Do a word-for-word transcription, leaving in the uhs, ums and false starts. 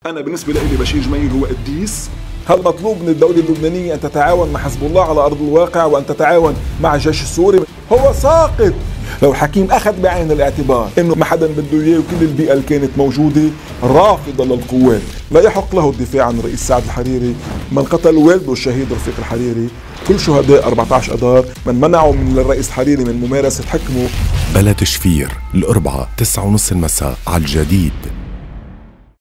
أنا بالنسبة لي بشير جميل هو قديس. هل مطلوب من الدولة اللبنانية أن تتعاون مع حزب الله على أرض الواقع وأن تتعاون مع الجيش السوري؟ هو ساقط. لو الحكيم أخذ بعين الاعتبار إنه ما حدا بده إياه وكل البيئة اللي كانت موجودة رافضة للقوات، لا يحق له الدفاع عن الرئيس سعد الحريري، من قتل والده الشهيد رفيق الحريري، كل شهداء أربعة عشر أذار، من منعوا من الرئيس الحريري من ممارسة حكمه. بلد شفير الأربعاء تسعة ونص المساء على الجديد.